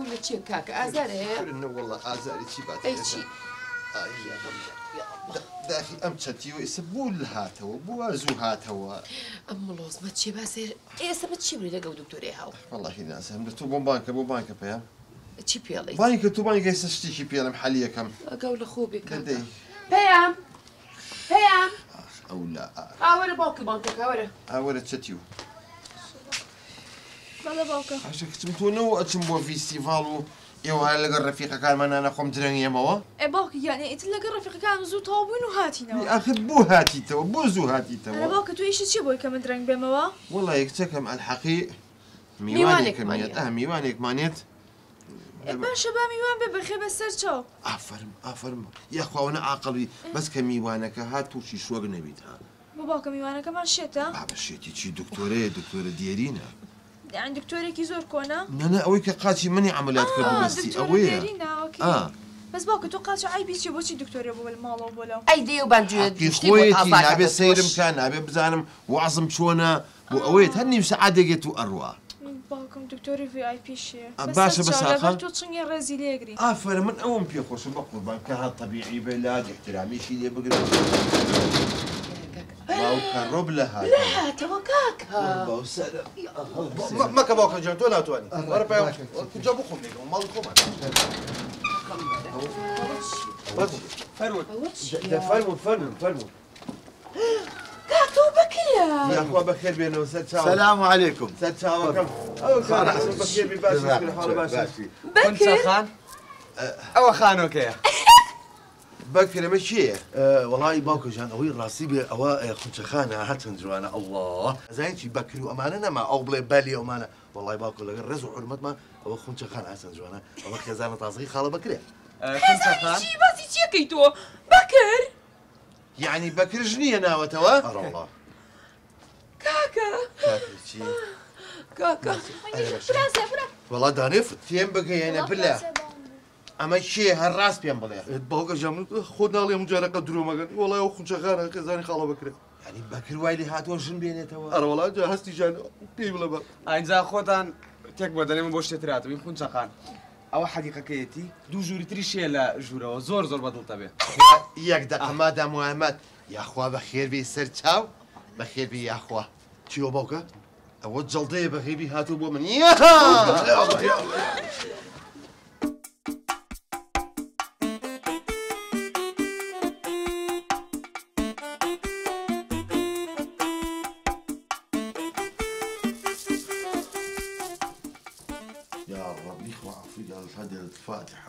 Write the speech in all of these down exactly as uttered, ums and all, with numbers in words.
لە چیە کاکە ئازار هەیە؟ والله ئازاری چی بات ئەی چی؟ داخی ئەم چەتیوە ئێستا بوو لە هاتەوە بووە زوو هاتەوە ئەم مڵۆزمە چێ باسێ ئێستا بە چی بری لەگەڵ دکتۆرێ هاو؟ وەڵاهی نازانم لە تۆ بۆم بانکە بۆ بانکە پێیان چی پێڵێ؟ بانکە تۆ بانکە ئێستا شتێکی پێڵم حەلی یەکەم ئەگەڵ لە خۆ بێ کاکە پێیان پێیان ئەو لا ئاوەرە باوکە بانکەکە ئاوەرە ئاوەرە چەتیوە بەڵێ باوکە ئاشە کچم تۆ نەوە ئەچم بۆ فیستیڤاڵ و ئێوە لەگەڵ ڕەفیقەکانمان نەخۆم درەنگێمەوە ئێ باوکە یانێ ئیتر لەگەڵ ڕەفیقەکان زوو تەواو بووین و هاتینەوە ئاخر بۆ هاتیتەوە بۆ زوو هاتیتەوە ئەرە باوکە تۆ ئیشت چی بۆی کە من درەنگ بێمەوە وەڵی کچەکەم ئەلحەقی میوانێکمانێت ئا میوانێکمانێت باشە با میوان بێ بەخێ بەسەر چاو ئافرم ئافرم یاخواونە عاقڵی بەس کە میوانەکە هات تووشی شۆک نەبیت ها بۆ باوکە میوانەکەمان شێتە بەشێتی چی دکتۆرەیە دکتۆرە دیێرینە یان دکتۆرێکی زۆر کۆنا نەنە ئەوەی کە قاچی منی عملیات کردو بەستی ئەوەیە بەس باوکە تۆ قاچە ئای بیچی بۆچی دکتۆرە بۆ ماڵەوە بۆ لەو ئەی دێ و بانجوێتی خۆیەتی نابێت سەیرم کە نابێت بزانم وازم چۆنە بۆ ئەوەیە هەر نیم سەعات دەگێت و ئەڕوا باوکم دکتۆری ڤی ئای پیشیە باشە بەساخە تۆ چنگی ڕێزی لێگری ئافرە من ئەوم پێخۆشم بە قوربان کە هات طبیعی بێ لا احترامیشی لێ بگرن باوکە ڕۆب لە هات لە هاتەوە کاکە مەکە باوکە جان تۆ ناتوانانی وەرە پێ کجا بخۆم لێگەڵ ماڵی خۆمان فەرموون فەرموون فەرموون کاکە و بەکرە یاخوا بەخێر بێنەوە سەر چاوە سلام علیکم سەر چاوەکەم ئەو کار بەخێر بی باش حاڵە باشی بەکر خان ئەوە خانۆکەیە بەکر ئەمە چییە؟ وەڵی باوکە ژان ئەوەی ڕاستی بێ ئەوە خونچەخانە هەچەند جوانە ئەڵڵا ئەزانین چی بەکر و ئەمانە نەما ئەو بڵێ بەلی ئەومانە وەڵی باوکە لەگەڵ ڕێز و حورمەتمان ئەوە خونچەخان هەچەند جوانە ئەوە خێزانە تازەی خاڵە بەکرێ خێزانی چی باسی چیەکەی تۆ بەکر یعنی بەکرژ نییە ناوەتەوە؟ ئەڕەڵڵا کاکە چی؟ کاکە وەڵا دانێفت تێم بگەیەنە بلە ئەمە چیە هەر ڕاست پێم بڵێ باوکە ژان خۆ ناڵێم جارەکە درۆمەگەن وەڵای ئەو خونچەخانە خێزانی خاڵە بەکرێ ینی بەکر وای لێ هاتووە ژن بێنێتەوە ئەرە وەڵا جا هەستی ژان پێی بڵێ بە ئاینجا خۆتان تێک بۆ دەنێمە بۆ شتێتراتەوە این خونچەخان ئەوە حەقیقەکەیەتی دوو ژووری تری شێ لە ژوورەوە زۆر زۆر بەدڵتە بێ یەک دەقەمادا محەممەد یاخوا بەخێر بێ سەر چاو بەخێر بێ یاخوا چیوە باوکە؟ ئەوە جەڵدەیە بەخێبی هاتوو بۆ من الفاتحة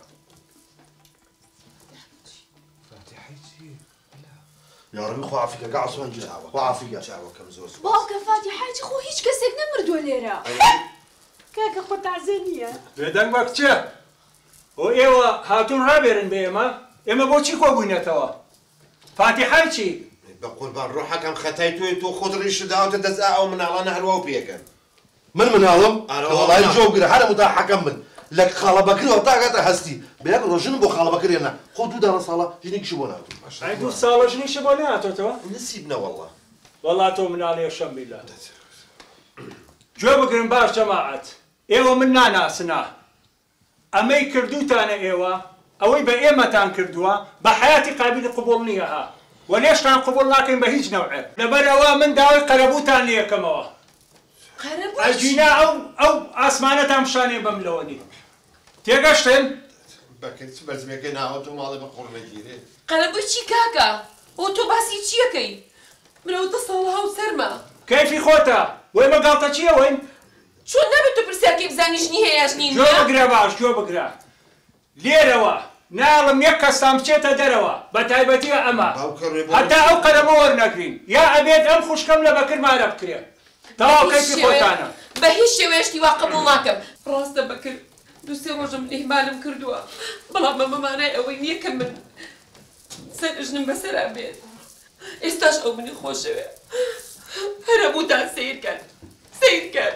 فاتحتي يا ربي خو عافيك قاع صون جا خو عافيك جاوا كم زوز باوکە فاتحەتی خۆ هیچ کەسێک نەمردووە لێرە کاکە خۆ تازێنیە بێدەنگ بە کچە ئەو ئێوە هاتوون ڕابێرن بە ئێمە ئێمە بۆچی کۆبووینەتەوە فاتحای چی بە قوربان ڕۆحەکەم خەتای توێ تۆ خۆت ڕیش داوتە دەست ئەو مناڵانە هەروە و پێکەن من مناڵم وەڵای جۆگرە هەرە مدا حەکەم من لك خاله بكري وطاقة هستي بياك روجن بو خاله بكري أنا خذوا دار صلاة جنيك شو بناتو عيدو صلاة جنيك شو بناتو توا نسيبنا والله والله تو من عليه الشم بالله جو بقرن باش جماعة إيوه منا ناسنا أما يكردو تانا إيوه أوي بإيمة تان كردوها بحياتي قابل قبول نيها وليش كان قبول لكن بهيج نوعه لبروا من داوي قربو تان ليه كموا قربو الجنا أو أو أسمانة تمشاني بملوني تيجاشتن بەکرد بەرزمێکە ناوەتە ماڵی بە قوڕ نەگیرێ قەلەبووی چی کاکە ئەو تۆ باسی چیەکەی منەوە دە ساڵە هاو سەرمە کەیفی خۆتە وەی مەگاڵتە چییە وەین چۆن نەبێت تۆ پرسیارکەی بزانی ژنی هەیە ژنی گوێ بگرە باش گوێ بگرە لێرەوە ناڵم یەک کەسان بچێتە دەرەوە بە تایبەتیە ئەمە هەتا ئەو قەلەمە وەرنەگرین یا ئەبێت ئەم خوشکەم لە بەکر مارە بکرێ تەواو کەیفی خۆتانە بە هیچ شێوەیەشتی وا قبوڵ ناکەم ڕاستە بەکر دو سێ ڕۆژم ئیهمالم کردووە بەڵام ئەمە مانای ئەوەی نییە کە من سەر ژنم بەسەرا بێت ئێستاش ئەو منی خۆشەوێ هەر هەمووتان سیرکەن سیرکەن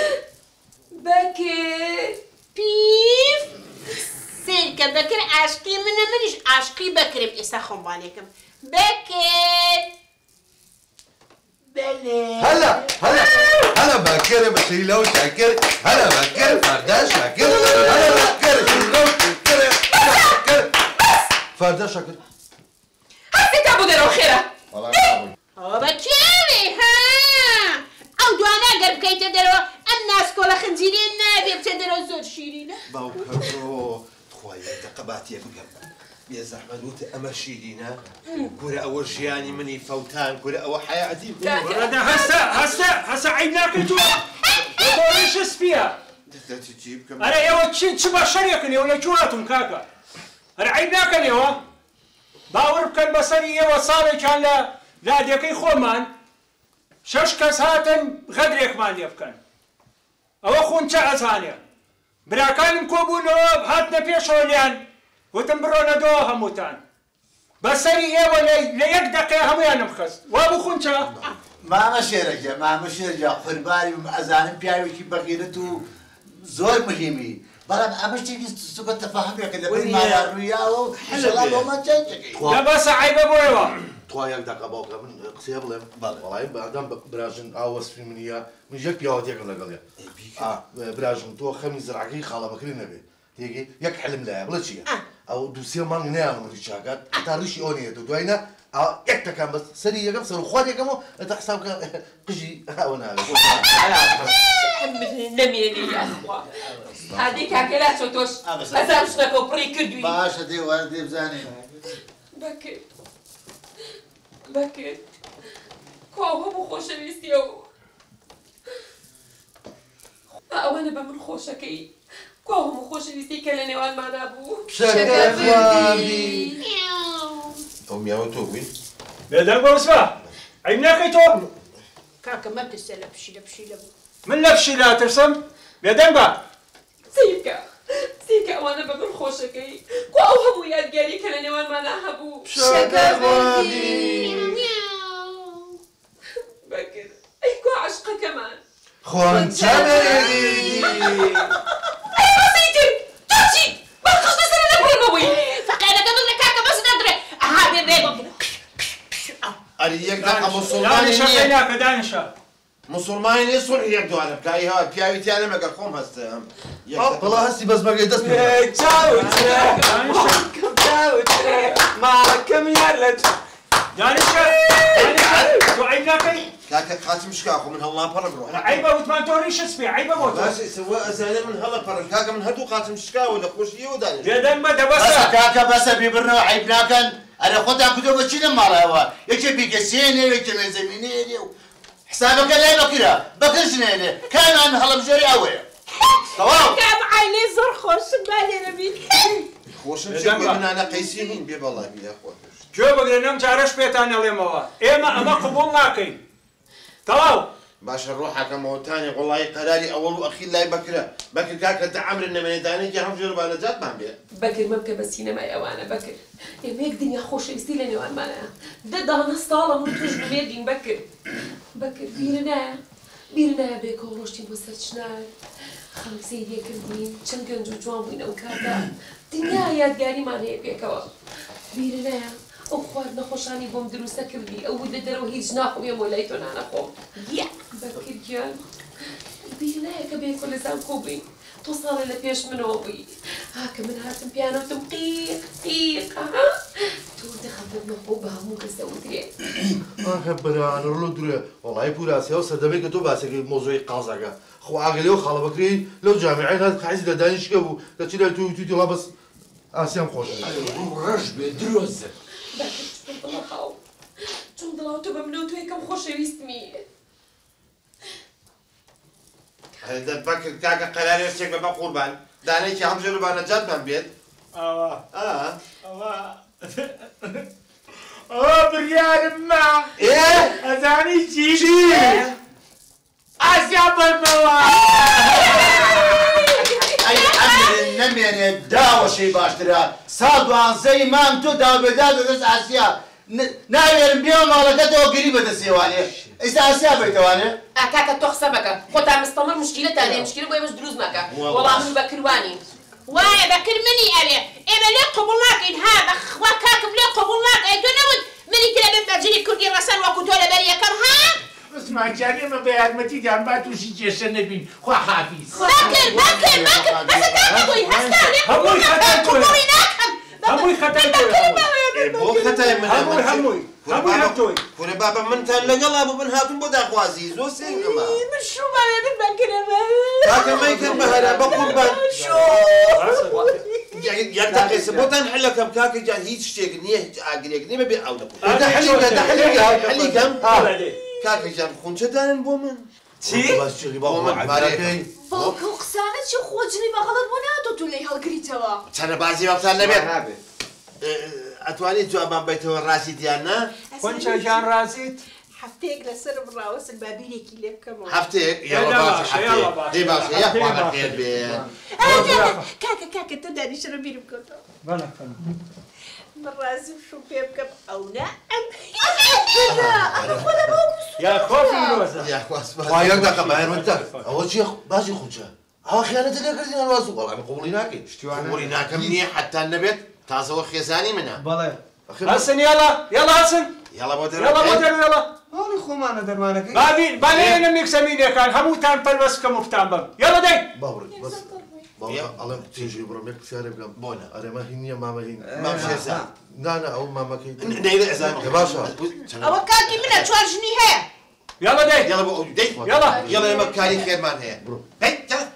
بەکر پیف سیرکە بەکر عاشقی منە منیش عاشقی بەکرم ئێستا خۆمبانێکم بەکر بەلێ هلا هلا هلا بكر بشري لو شاكر هلا بكر فردا شاكر هلا بكر بشري لو شاكر شاكر فردا شاكر هسه تعبوا ديروا خيره والله تعبوا أو بكيري ها أو دوانا قرب كي تدروا الناس كلها خنزيرين نابي بتدروا زور شيرين باوكرو خويا تقبعتي بقلب يا زحمة دوت أمر شيرينا كورة أول جياني مني فوتان كورة أول حياتي هذا هسه هسه هسه عيناك انتوا ايش اسفيها تجيب كم انا يا وتشين شو بشريكني ولا جواتهم كاكا انا عيناك اليوم باور بكن بصري وصالي كان لا لا ديكي خومان شش كاس هاتن غدريك مالي بكن او خون تعز هانيا براكان مكوبونو هاتنا بيشوليان وتمبرونا دوها موتان بصري ايه ولا ليك دقيقة هم ينمخس وابو خونشا ما مشي رجع ما مشي رجع خرباري أزانم بياوي كي بقيرته زور مهمي برام أمشي سوق التفاهم يا كذا بين ما روياه إن شاء الله ما تجي لا بس عيب أبو إيوا توايا دقة باوكا من قصير لهم والله بعدين براجن أوس في منيا من جك بياوت يك ولا قليا آه براجن تو خميس زرعكي خاله بكري نبي تيجي يك حلم لا ولا شيء أو دوسيا ما ننام من الشاكات تعرفش أونية دوينا أو يك كان بس سري يكم سر خواتي كمو تحسب قجي هاونا نميني يا أخوة هذيك أكلات وتوش أزامش نكو بري كردوي باشا دي وردي بزاني بكر بكر كو هم خوشويستيو أوانا بمن خوشكي كو هم خوشويستي كلني وان ما نابو شكر خوابي أم يا وتوبي بدل بوسفا عيناك يتوب كاكا ما تسأل بشي لبشي لبو من لبشي لا ترسم بدل با سيكا سيكا وانا بمن خوشكي كو هم ويا الجاري كلني وان ما نابو شكر خوابي بكر أي كو عشقة كمان خون تمريني أيوة سيدي توتي ما خصنا سنة نبرموي فقينا قبل كاكا بس ندري هذا الريبو أريك دقة دانشا مسلماني خيناك دانشا مسلماني يصلح يبدو أنا بكاي ها بياوي تاني ما قرقوم هسه والله هسي بس ما قيد اسمي تشاو ترى تشاو ترى معكم يا لج دانشا دانشا تو عيناك كاكا خاتم شكاخو من هالله برا بروح عيبه وثمان توريش اسمي عيبه موتو بس سواء زين من هلا برا كاكا من هدو قاتم شكاو ولا خوش يو داني بدل ما بس دبسا كاكا بس بيبرنا وعيبنا كان أنا خدها كتب بتشيل مالا هوا يجي بيكسيني يجي من زميني حسابك لا بكرة بكرش نيني كان عن هلا بجري أوي تمام كاب عيني زر خوش بالي نبي خوش مشي من أنا قيسيين بيب الله بيا أخوة شو بقدر نم تعرش بيتاني اللي موا إما أما قبول ناكين تمام باش نروح كما تاني والله قراري أول وأخير لا بكرة بكر كاكا تعمر إنما تاني جهم جرب على جات ما بيه بكر مبكى بس هنا ما يوانا بكر يا هيك دنيا خوش يستيلني وان ما ضد انا صاله من توج بميدين بكر بكر بيرنا بيرنا بك وروشتي بوساتشنا خلق سيدي كردين چنگن جو جوان بوين او كاتا دنيا يادگاري ما هي بيكوا بيرنا او خوار نخوشاني بوم دروسه كردي او ود درو هيج ناخو يا مولايتو انا خو يا بكر جان بيرنا كبي كل زام كوبي توصل لبيش منوبي هاك من هاتم بيانو تمقيق قيق ها تو تخبر محبوبها مو كسوتري أخبر أنا رولو دري والله بورا سيا وصدمي كتب بس كي موضوع قازقة خو عقلي وخاله بكري لو جامعين هاد خايز لدانش كبو تشيل تو تو تو بس آسيام خوش رجب دروز باكر تشوف الله خاو تشوف الله تبى منو تو هيك مخوش يسمي هذا بكر كاكا قراري يشتك بابا قربان داني كي هم جرب على جات ما بيه آه آه آه آه بريان ما إيه أزاني جيجي أسياب الموا أي أمر النمير داو شيء باشترا صادوان زي ما أنتو داو بدادو دس آسيا ناوير بيوم على كده وقريبة دسيواني إذا آسيا بيتواني كاكا تخسبك خدها مستمر مشكلة تانية مشكلة بوي مش دروز مكا والله من بكرواني واي بكر مني عليه إما ليه قبولناك إن هذا وكاكم ليه قبولناك أي دونود مني كلا من بجري كردي رسال وكتولة بريا كم ها عثمان ئێمە بە یارمەتیدان با تووشی کێشە نەبین خوا حافیز بەکر بەکر بەکر بەسە دەکەی هەستانێ هەمووی خەتای تۆی کوڕی ناکەم هەمووی خەتای تۆی بۆ خەتای من هەمووی هەمووی هەمووی هەم تۆی کورە بابە منتان لەگەڵا بوو من هاتوون بۆ داخوازی زۆر سێنگ ئەمە من شومانێنم بەکرەوە کاکە مەیکرد بە هەرا بە قوربان یەک دقیقە بۆتان حەلەکەم کاکە جان هیچ شتێک نییە هیچ ئاگرێک نییە بەبێ ئەو دەکەم حەلیکە حەلیکە حەلیکەم کاکە جان خونچەدانن بۆ من چی؟ بۆ من مارەکەی باوکە و قسانە چی خۆجنی بەغەڵت بۆ ناتۆ تو لێی هەڵگریتەوە چەنە بازی وەختان نەبێت ئەتوانیت جوابان بیتەوە ڕاستی دیان نا؟ خۆنچە ژیان ڕازیت؟ هەفتەیەک لەسرم ڕاوەسن با بیرێکی لێ بکەمەوە هەفتەیەک یاڵە باشە دەی باشە یاخواڵە پێت بێ کاکە کاکە تۆ دانیشتە بیرم کەوتەوە من ڕازیم شو پێ بکەم ئەو نا ئەم یا خۆفی نۆزە یەک دقە ماهێرمەتە ئەوە چیە باشی خوچە ئەوە خیانەتە لێکردین هەڵوازوو وەڵامی قوڵی ناکەین قوڵی ناکەم نییە حتا نەبێت تازەوە خێزانی منە بەڵێ هەسن یاڵا یاڵا هەسن یاڵە بۆ یاڵا بۆ دەرو یاڵا هەڵی خۆمانە دەرمانەکەی بابین بانێنم میکسەمینەکان هەمووتان پەروەس بکەم و فتان بم یاڵا دەی باوڕێ بەس ئەڵێم تێژی بڕم یەک پرسیارێ بکەم بۆنە ئەرێمە هین نییە مامە هین مام شێزان نانە ئەو مامەکەی نەیدە ئەزان باشە ئەوە کاکی منە چوار ژنی هەیە یاڵا دەی یاڵە بۆ دەی یاڵا یاڵە ئێمە کاری خێرمان هەیە هەی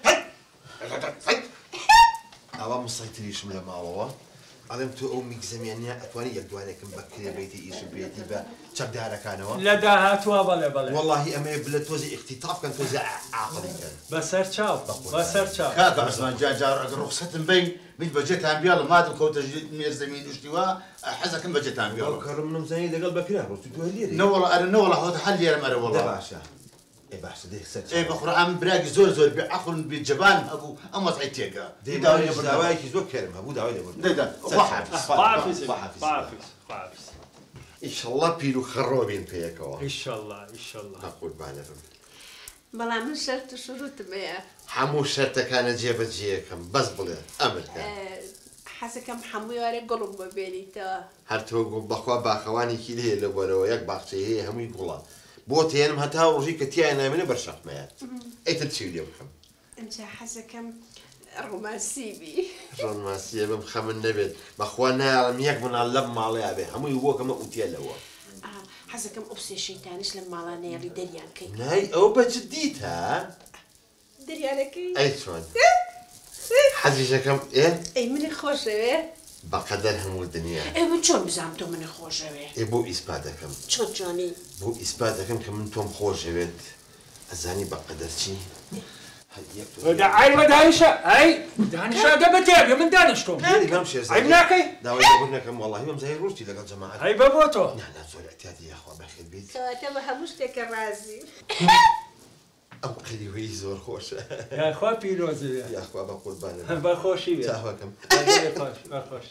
ئەوە مسەیتریشم لە ماڵەوە ئەڵێم تۆ ئەو میکزەمیانە ئەتوانی یەک دوانێکم بەکرێ بیتی ئیشم بێتی بە چەکدارەکانەوە لە داهاتوە بەڵێ بەڵێ واللهی ئەمەیە بلە تۆزی اختیتافکەن تۆزی عاقڵیکەن بەسەر چاو بەسەر چاو کاکە عوسمان جان جار ئەگەر ڕوخسەتم بین میت بەجێتان بیاڵە مادم کەوتە مێرزەمین دوشتیوە حەزەکەم بەجێتان بیاڵە کارم منزانی لەگەڵ بەکرا ڕۆستی تۆ لێرە نەوەڵە ئەرە نەوەڵە هەوتە هەل لێرە مەرە وەڵە باشە ئێ باشە دێ سەر ئێ بەخورا ئەم براگی زۆر زۆر بێ عەقڵ بێ جەبان هەبوو ئەم وەزعی تێگە داوایەکی زۆر کێرم هەبوو داوای لێبوو دەیدا خواحافظ خواحافظ خواحافظ ئیشەڵڵا پیر و خەڕۆ بین پێیەکەوە ئیشەڵڵا ئیشەڵڵا قوربانە بم بەڵام من شەرت و شروتمەیە هەموو شەرتەکانە جێبەجێیەکەم بەس بڵێ ئەمرکە حەزەکەم هەمووی وارە گوڵم بۆ بێنیتەوە هەر تۆ بەخوا باخەوانێکی لێ لە بۆرەوە یەک باخچەی هەیە هەمووی گوڵە بۆ تێنم هەتا ڕۆژی کە تیان نامێنە بەرشەقمەیە ئەیتر چی لێ بکەم ئەمجا حەزەکەم ڕۆمانسیبی ڕۆمانسیە بم خەمن نەبێت بەخوا ناڵم یەک منال لەم ماڵەیە بێ هەمووی وەکەمە ئوتێلەوە حەزەکەم ئۆپسێ شەیتانیش لە ماڵانەیەڵی دەریانکەی نای ئەو بەجددیتە دەریانەکەی ئەی چۆن حەزیشەکەم ئێ ئەی منی خۆشەوێ بەقەدەر هەموو دنیا ئێ من چۆن بزانم تۆ منی خۆشەوێ ئێ بۆ ئیسپات دەکەم چۆن چۆنی بۆ ئیسپات دەکەم کە من تۆم خۆشەوێت ئەزانی بەقەدەر چی ئای بە دانیشە ئەی دانیشە دەبەتێ من دانیشتۆم ئەی ناکەی داوای لەبوون نەکەم وەڵاهی مەمزای ڕۆستی لەگەڵ جەماعەت ئەی بە بۆ تۆ نا زۆر ئەتیاتی یاخوا بەخێر بیت کەواتە بە هەموو شتێکە ڕازی ئەم قەلیوەی زۆر خۆشە یاخوا پیرۆزە یاخوا بە قوربانە بە خۆشی بێ چاوەکەم خۆش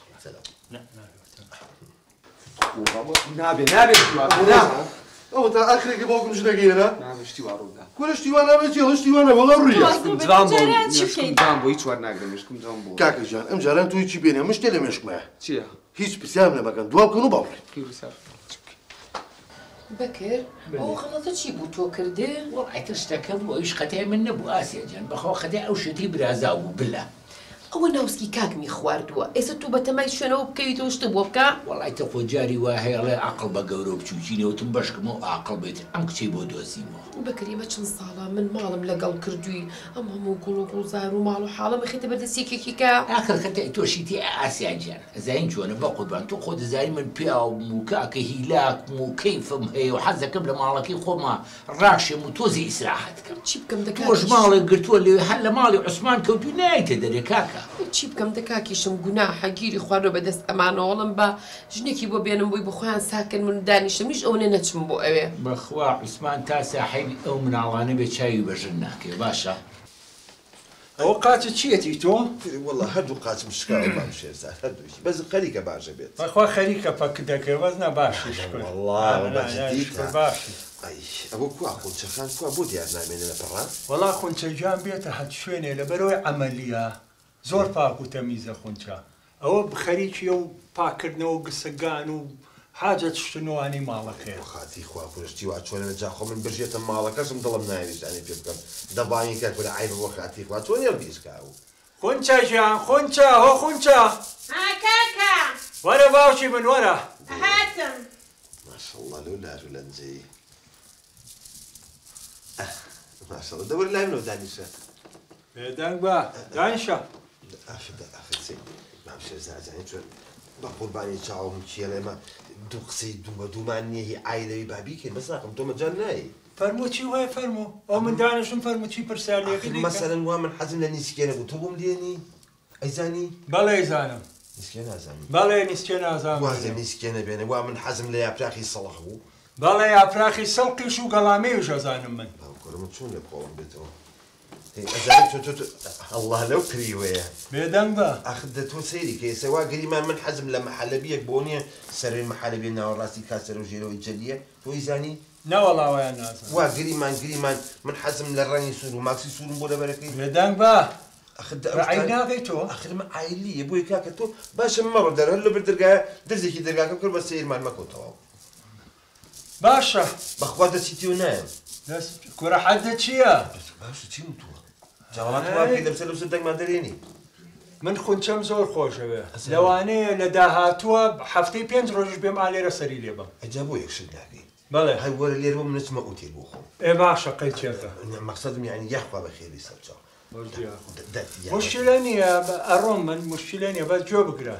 نابێ نابێ ئەوە تا ئاخرێکی باوکم ژنەگەیەنە نابێ شتیوا ڕوودا کورە شتیوان نابێت چێ هەشتیوانە بەڵە ڕوویە جوان بۆ مێشکم جوان بۆ هیچ وەرناگرم مێشکم جوان بۆ کاکە جان ئەم جاران توی چی بێنێ مشتێ لە مێشکمایە چییە؟ هیچ پرسیارم لێ مەکەن دوا بکەن و باوڕێ بەکر ئەو خەڵەتە چی بوو تۆ کردێ؟ وەڵایتر شتەکە بوو ئەویش خەتای من نەبوو ئاسیا جان بەخوا خەتای ئەو شتی برازا بوو بلە ئەوە ناوسکی کاکمی خواردووە ئێستا تو بەتەمای شوێنەوە بکەویتەوە شتە بۆ بکە وەڵایتە خۆ جاری وا هەیەڵێ عەقڵ بە گەورە بچووچینەوەتم بەشکمەوە ئاقڵ بێت ئەم کچەی بۆ دۆزیمەوە بەکریمە چەند ساڵە من ماڵم لەگەڵ کردووی ئەم هەموو گوڵ و گوڵزار و ماڵ و حاڵە بەخێتە بەردەستێکێکی کە ئاخر خەتای تۆشیتی ئاسیا جان ئەزاین چۆنە بە قوربان تۆ خۆ دەزانی من پیاوم و کاکە هیلاکم و کەیفم هەیە و حەزەکەم لە ماڵەکەی خۆما ڕاشێم و تۆزی ئیسراحەت کەم چی بکەم دەکات تۆش ماڵێک گرتووە لێ هەر لە ماڵی عوسمان کەوتوی نایتە دەرێ کاکە چی بکەم دەکاکیشم گوناحە گیری خواردەوە بەدەست ئەمانەوەڵم بە ژنێکی بۆ بێنم بووی بۆ خۆیان ساکن من دانیشە میش ئەوە نەچم بۆ ئەوێ بەخوا عوسمان تا ساحیبی ئەو مناڵانە بێ چاوی بەژن ناکەی باشە ئەوە قاچە چیەتی تۆ؟ وەڵا هەردوو قاچم شکاوە بام شێرزار هەردووشی بەس خەریکە باشە بێت بەخوا خەریکە پەک دەکەی وەزنە باشی باشی ئەوە کوا خونچەخان کوا بۆ دیار نامێنە لە پەڕان وەڵا خونچەجان بێتە هەت شوێنێ لە بەرەوەی عەمەلیە زۆر پاک و تەمیزە خونچە ئەوە خەریکیە و پاکردنەوە و گسەگان و حاجة شنواني مالك خير خاتي خوا كلشتي واتشون انا جاخو من برجيت مالك اسم ظلم نايش يعني في بكم دباين كاك ولا عيب وخاتي خوا شلون يربيش كاو خنشا جان خنشا هو خنشا ها كاكا ورا باوشي من ورا هاتم ما شاء الله لولا ولا نجي ما شاء الله دور لها منو دانيشا بيدان با دانشا اخذ اخذ سي ما مش زعزعني شو بقول باني تشاو مشي ما دوقسي دوما دوماني هي عائله بابي كان بس رقم تو مجال فرمو شي وين فرمو او من دانش فرمو شي برسالي مثلا ومن حزم لنسكينه وتوبم ليني ايزاني بلا ايزانم نسكينه ازاني بلا نسكينه ازانم وازم نسكينه بيني ومن حزم لي ابراخي صلحو بلا يا ابراخي سلقي شو قلامي وش ازانم من كلهم شلون يبقون بيتو ازاني تو تو الله لو كريوه بيدان با اخذته سيري كي سوا قريما من حزم لما حلبيه بونيه سر المحلبيه ناو راسي كاسر وجيرو الجليه تو ايزاني لا والله ويا الناس وا قريمان قريمان من حزم للراني سورو ماكسي سورو بولا بركي بيدان با اخذ رعينا غيتو اخر ما عائلي يا بوي كاكتو باش مر در هلو بدرقا درزي كي درقا كل بس سير مال ماكو تو باشا بخوات سيتيو نايم بس كورا حدد شيا باشا تشي متو جوالات ما كي لبس لبس دق ما دريني من خون شم زور خوشه به لواني لداهاتوا بحفتي بينز روج بيم علي رسري لي با اجابو يكشد لكي بله هاي ور اللي ربو من اسمه اوتي بوخو ايه باشا قيت يا مقصدهم يعني يحوى بخير يسبجا مشكلاني الروم من مشكلاني بس جو بقرا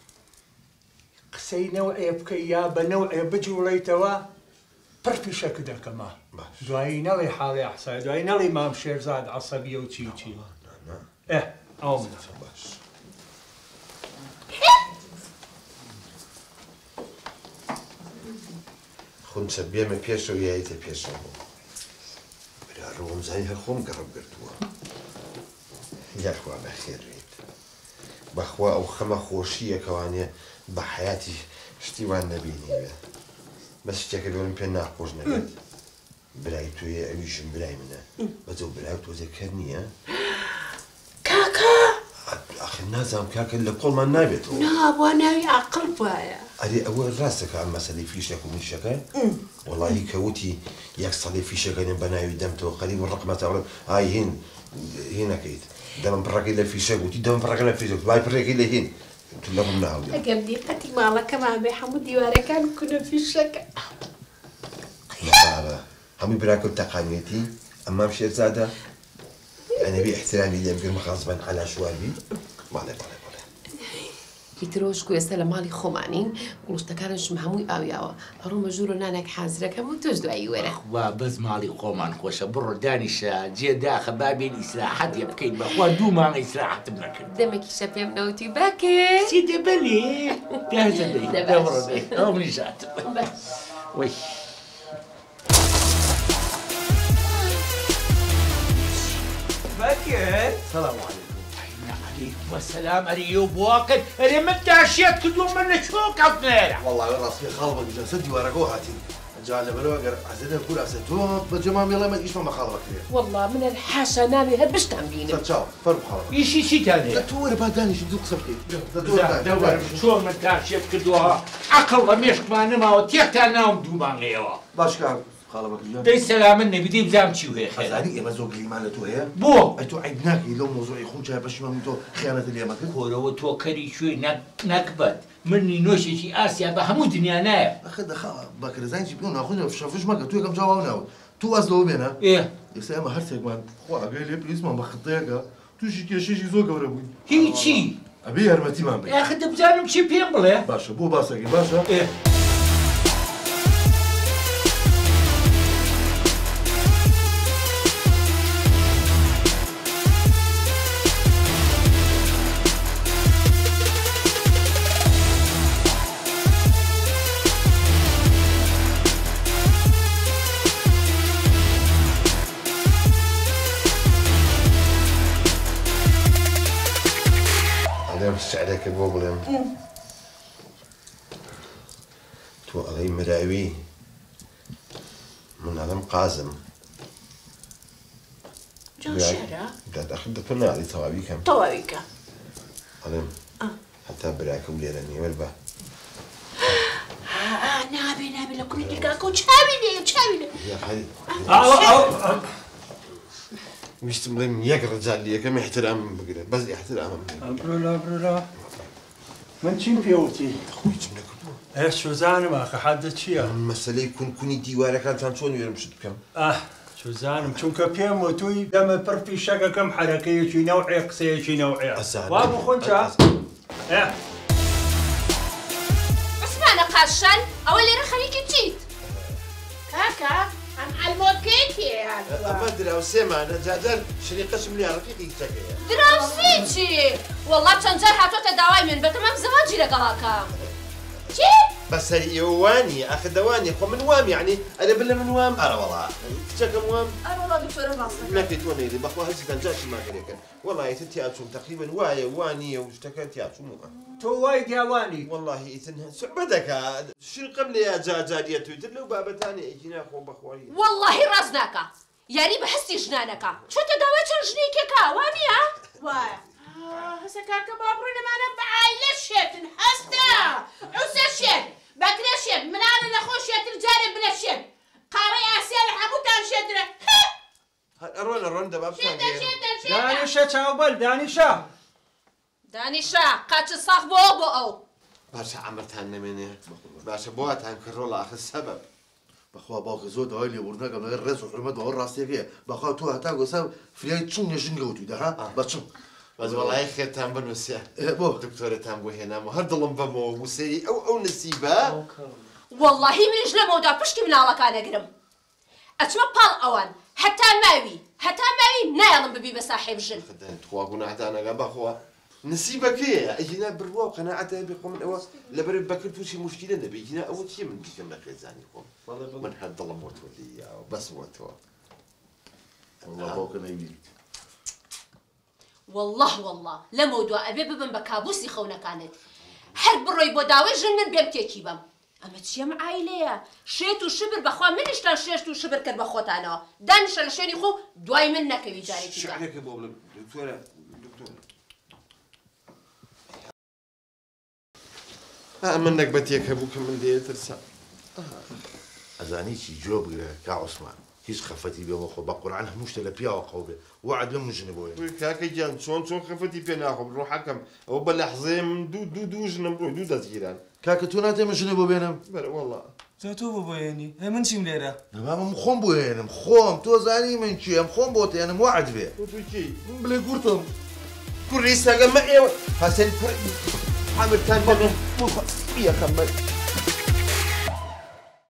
قسي نوعي بكيا بنوعي بجوليتوا برفي شكدا كما دواي نلي حالي احسن دواي نلي مام شيرزاد عصبيه وشي شي ايه او باش خون سبيه من بيشو يايته بيشو برا روم زي هخوم قرب قرتوا يا اخوة بخير ريت بخوا او خما خوشيه كوانيه بحياتي شتيوان نبيني بس تاكلون بينا خوش نبات بلايتو يا اويشن بلاي منه بزو بلايتو ذكرني ها كاكا اخي نازم كاكا اللي كل ما نابت لا وانا عقل بايا ادي اول راسك عم مسالي في شك ومن شكا والله كوتي ياك صلي في شكا بناي دمته قريب الرقمه تاع هاي هين هنا كيت دم برقي في شك وتي دم برقي في شك باي برقي هين قلت لهم نعاود قبلي قتي مالك ما بحمود ديوارك كان كنا في الشك لا هم براكو تقانيتي اما مشي زاده انا باحترامي اللي يمكن غصبا على شوالي ما عليك يتروش كويس سلام علي خمانين ولش تكارنش محموي او ياوا هرو مجورو نانك حازرة كمو تجدو اي ورا وبز مالي خمان خوش بر دانشا جي داخل بابي الإسراحات يبكي بخوا دوما إسراحات بنكر دمك شافي منوتي باكي سيدي بلي جاهزة لي دورة لي أو من جات وي باكر السلام عليكم عليكم السلام أريوب واكد أري من تعشيت كل يوم من شوك عطنيرة والله راسي خالبك جسدي ورقو هاتي جعل بلو اقر عزيزي كل اسيتو بجمام يلا ما تجيش ما خالبك كثير والله من الحاشا نامي هبش تعمليني تشاو فرق خالبك يشي شي تاني تطور باداني شو دوك سبكي دور شو من تعشيت كدوها عقل مشك ما نما وتيك تاناهم دوما غيوا باش كان خالبك اليوم دي السلام مني بدي بزام تشيو هي خير هذه يا مزوق لي مالته هي بو ايتو عيبناكي لو موضوع يخون شاي باش ما متو خيانه اليوم كورا وتوكري شوي نك نكبت مني نوشي شي اسيا بهمو دنيا نايا اخذ خا بكر زين جيبون اخذنا في شافوش ما تو كم جاونا تو ازلو بينا ايه يا ما هرسك مان خو قال لي بليز ما بخطيك تو شي كي شي زوق وربوي هي شي ابي هرمتي ما بي اخذ بزانم شي بيمبله باشا بو باسكي باشا ايه مش عليك بوبلم تو علي مراوي من عالم قازم جو شارع قاعد اخذ دفنا علي طوابي كم طوابيك علم حتى براك وليراني والبا نابێ نابێ لە کوڕی دەرگاکە و چاوی لێ چاوی لێ ویستم بڵێم یەک ڕجال یەکەم احترامم بگرێت بەس احترامم برۆلا برۆلا من چیم پێوتی خۆی چم نەکردووە ئێ سوزانم ئاخە حەدە چییە؟ مەسەلەی کونکونی دیوارەکانتان چۆن وێرم شت بکەم؟ ئاه سوزانم چونکە پێم وتووی دەمە پڕفی شەکەکەم حەرەکەیەکی نەوعێ قسەیەکی نەوعێ وا بۆ خۆنچە؟ عوسمانە قاشان ئەوە لێرە خەریکی چیت؟ کاکە ئەم ئەلمۆکەیەکی ئەمە دراوسێمانە جاجار شریقەشم لێ ڕەفیقی کچەکەیە دراوسی چی؟ وەڵڵا چەند جار هاتۆتە داوای من بەتەمام زەواجی لەگەڵاکە چی؟ بەسەر ئێوە وانی ئاخە دەوانی خۆ من وام یعنی ئەرە بلە من وام ئەرە وەڵا کچەکەم وام ئەرە وەڵا دکتۆرە ڕاستە نەکەیت تۆ نەیدی بەخوا هەرچیتان جاشی ماگەرێکن وەڵایەتە تیاچوم تەقریبن وایە وانیە و شتەکە تیاچوومە تۆ وای دیاوانی والله ئیتن سوعبە دەکات شرقم لێ جاجاریە توی تر لەو بابەتانە ئەیکی ناخۆ بەخوای واللهی ڕاست ناکە یاری بە هەستی ژنانەکە چۆتە داوای چەند ژنێکێکە وانیە؟ وایە هەسە کاکە باڕووی لەمانە بە عایلە شێتن هەستە عوسە شێت بەکرە شێت منانە لەخۆ شێتر جارێ بنە شێت قاڕەی ئاسیا لە هەمووتان شێترە ئەڕۆن ئەڕۆن دەبا بتان دانیشە چاوبەل دانیشە دانیشە قاچە ساخ بۆ بۆ ئەو باشە ئەمرتان نەمێنێ باشە بۆتان کڕۆڵ ئاخر سەبەب بەخوا باوکە زۆر داوای لێبوردنەکەم لەگەڵ ڕێز و حرمەت بەوە ڕاستیەکەیە بەخوا تۆ هەتا گۆسا فریای چوون نێژن گەوتویدا ها بە چوون بەس وەڵای خێرتان بنووسێ بۆ دکتۆرەتان بۆ هێنامەوە هەر دڵم بەمەوە وسەری ئەو ئەو نسیبە واللهی منیش لەمەوەدا پشتی مناڵەکانەگرم ئەچمە پاڵ ئەوان هەتا ماوی هەتا ماوی نایڵم ببی بە ساحێب ژن توا گوناهدانەکە بەخوا نسیبەکەیە ئەجینا بڕوا و قەناعەتە بێ خۆ من ئەوە لەبەر بەکرد تووشی مشکلە نەبێ جینا ئەوە چیە من بیکەم لە خێزانی خۆم من هەر دڵم بۆ تۆ دیاوە بەس بۆ تۆ والله باوکە نەیبیریت والله والله لەمەوە دوا ئەبێ ببم بە کابوسی خەونەکانت هەر بڕۆی بۆ داوای ژن من بێم تێکی بم ئەمە چیەم عایلەیە شێت و شبر بەخوا منیشتان شێشت و شبر کرد بە خۆتانەوە دانیشە لە شوێنی خۆ دوای من نەکەوی جارێکی شعرێکە بۆ بڵێم دکتۆرە دکتۆرە من نەکبەتێک هەبوو کە من دێترسا ئەزانی چی جۆ بگرە کا عوسمان هیچ خەفەتی بێمە خۆ بە قورعان هەموو شتە لە پیاوە قەو بێ وعد بێ ژنە بۆیە کاکە گیان چۆن چۆن خەفەتی پێ ناخۆم ڕۆحەکەم ئەوە بە لەحزەیە من دوو دوو دوو ژنم ڕۆی دوو دەستگیران کاکە تۆ ناتێمە ژنە بۆ بێنم بەرە وەڵا جا تۆ بۆ بۆێنی هێ من چیم لێرە نەمام خۆم بۆ هێنم خۆم تۆ زانی من چیم خۆم بۆ تێنم وعد بێ بڵێ گورتم کوڕی سەگەمە ئێوە هەسەن پڕ حامرتان بەڵێ یەکەم بەر